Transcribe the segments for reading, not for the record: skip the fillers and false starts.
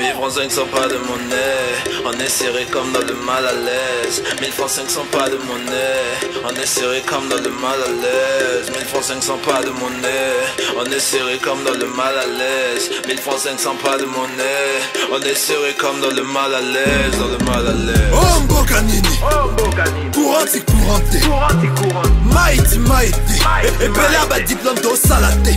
1000 francs 500 pas de monnaie, on est serré comme dans le mal à l'aise. 1000 francs 500 pas de monnaie, on est serré comme dans le mal à l'aise. 1000 francs 500 pas de monnaie, on est serré comme dans le mal à l'aise. 1000 francs 500 pas de monnaie, on est serré comme dans le mal à l'aise, dans le mal à l'aise. Oh Mbokanini, couranti couranté, mighty mighty, et bella ba diplôme to salate.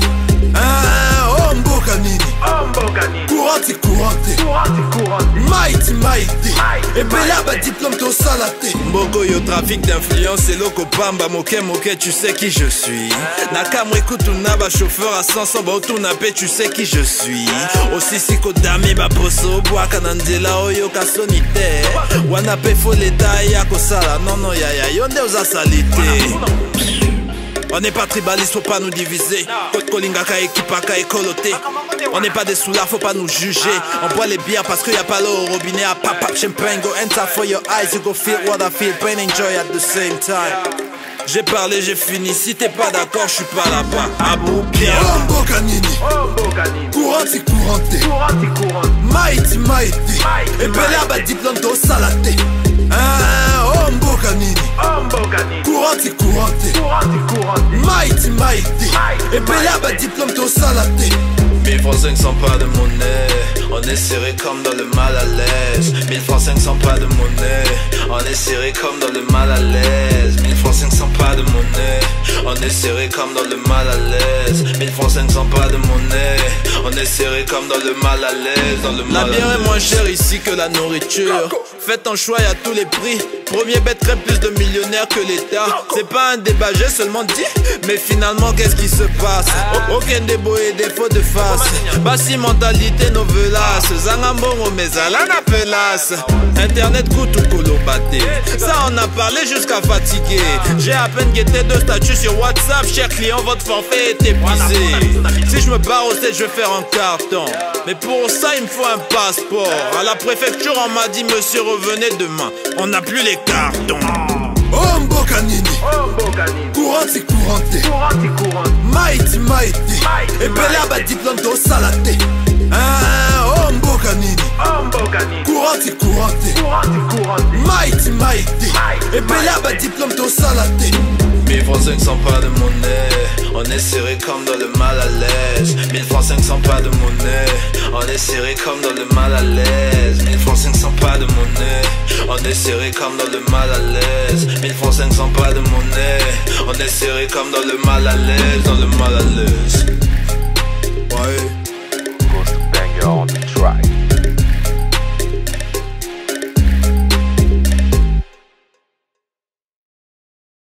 Oh Mbokanini, couranti couranté, mighty mighty, et bella ba diplôme to salate. Mboko yo trafic d'influence et loko pamba moke moke, tu sais qui je suis. Nakamwe kutuna ba chauffeur à 500 ba otunape, tu sais qui je suis. Aussi si kodami ba poso boa kanandela oyo kasonite. Wana pe fo leta ya kosala, non non ya ya yonde oza salite. On n'est pas tribaliste, faut pas nous diviser. Côte Kolingaka, équipaka et coloté. On n'est pas des soulards, faut pas nous juger. On boit les bières parce qu'il y a pas l'eau au robinet. À pap pap champagne, go enter for your eyes. You go feel what I feel, pain and joy at the same time. J'ai parlé, j'ai fini, si t'es pas d'accord, je suis pas là-bas. Aboukia. Oh Mbokanini, couranti couranté, mighty mighty, et bella ba diplôme to salate. Oh Mbokanini, couranti couranté, mighty mighty, et bella ba diplôme to salate. 1000 francs 500 pas de monnaie, on est serré comme dans le mal à l'aise. 1000 francs 500 pas de monnaie, on est serré comme dans le mal à l'aise. 1000 francs 500 pas de monnaie, on est serré comme dans le mal à l'aise. 1000 francs 500 pas de monnaie, on est serré comme dans le mal à l'aise, dans le mal à l'aise. La bière est moins chère ici que la nourriture. Faites un choix, y a tous les prix. Premier bêterait plus de millionnaires que l'État. C'est pas un débat, j'ai seulement dit. Mais finalement, qu'est-ce qui se passe? Aucun débo et défaut de face. Bassi mentalité novelas. Zangambongo mezalana pelas. Internet coûte ou colobaté. Ça on a parlé jusqu'à fatiguer. J'ai à peine guetté 2 statuts sur WhatsApp. Cher client, votre forfait est épuisé. Si je me barre au stade, je vais faire un carton. Mais pour ça, il me faut un passeport. À la préfecture, on m'a dit, monsieur, revenez demain. On n'a plus les cartons. Oh Mbokanini, couranti couranté, mighty mighty, et bella ba diplôme to salate. Oh Mbokanini, couranti couranté, mighty mighty, et bella ba diplôme to salate. 1000 francs 500 pas de monnaie, on est serré comme dans le mal à l'aise. 1000 francs 500 pas de monnaie, on est serré comme dans le mal à l'aise. 1000 francs 500 pas de monnaie, on est serré comme dans le mal à l'aise. 1000 francs 500 pas de monnaie, on est serré comme dans le mal à l'aise, dans le mal à l'aise. Ouais. Ghost Banger on the track.